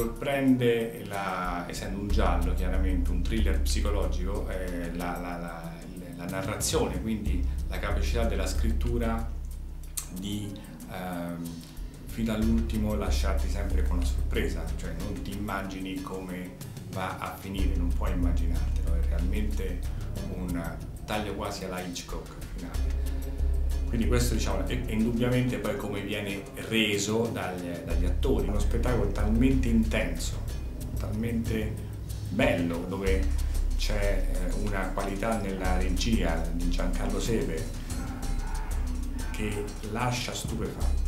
sorprende, essendo un giallo, chiaramente un thriller psicologico, la narrazione, quindi la capacità della scrittura di fino all'ultimo lasciarti sempre con una sorpresa, cioè non ti immagini come va a finire, non puoi immaginartelo, è realmente un taglio quasi alla Hitchcock finale. Quindi questo, diciamo, è indubbiamente poi come viene reso dagli attori, uno spettacolo talmente intenso, talmente bello, dove c'è una qualità nella regia di Giancarlo Sepe che lascia stupefatti.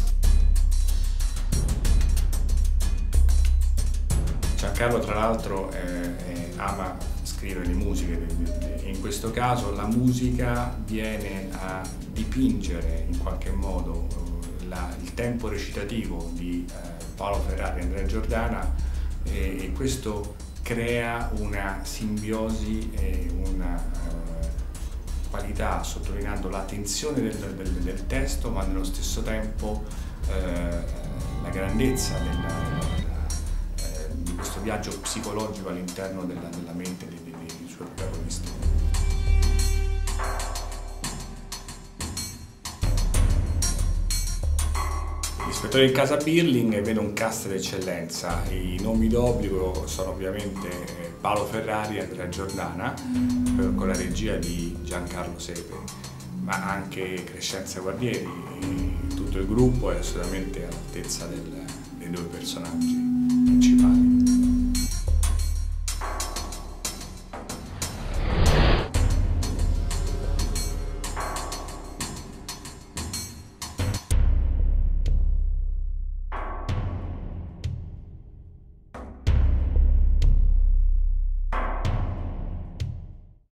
Giancarlo tra l'altro ama scrivere le musiche e in questo caso la musica viene a dipingere in qualche modo il tempo recitativo di Paolo Ferrari e Andrea Giordana e questo crea una simbiosi e una qualità, sottolineando la tensione del testo ma nello stesso tempo la grandezza di questo viaggio psicologico all'interno della mente dei suoi protagonisti. L'Ispettore in casa Birling vede un cast d'eccellenza, i nomi d'obbligo sono ovviamente Paolo Ferrari e Andrea Giordana, con la regia di Giancarlo Sepe, ma anche Crescenza Guardieri, tutto il gruppo è assolutamente all'altezza dei due personaggi principali.